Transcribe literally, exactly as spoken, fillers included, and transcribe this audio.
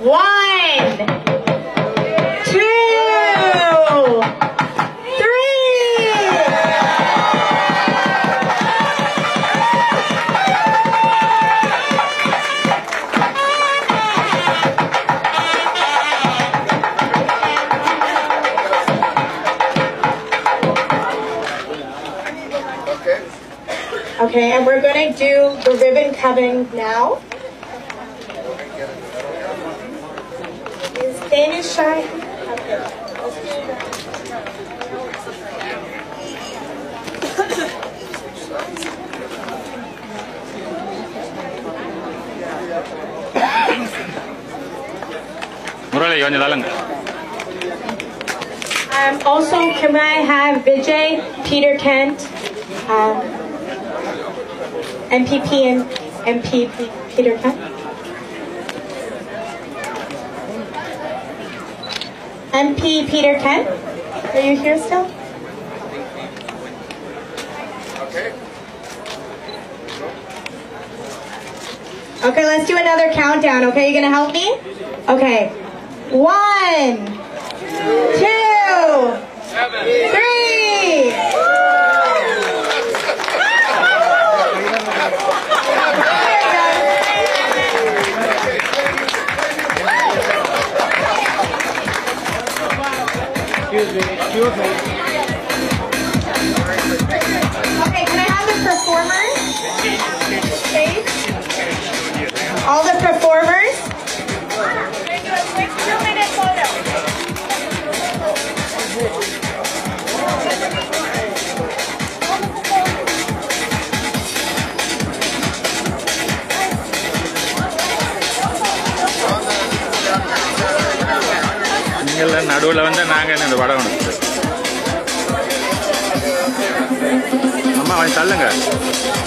One, two, three. Okay, and we're going to do the ribbon cutting now. Is Danish shy? Okay. Um, also, can I have Vijay, Peter Kent, um, M P P and M P P Peter Kent? M P Peter Kent, are you here still? Okay. Okay, let's do another countdown, okay? You gonna help me? Okay. One, two, three. Excuse me, excuse me. Okay, can I have the performers? Stage? All the performers? We're going to do a quick two-minute photo. நடுவில் வந்து நாங்கள் இந்த படம் எடுத்து அம்மா கொஞ்சம் தள்ளுங்க.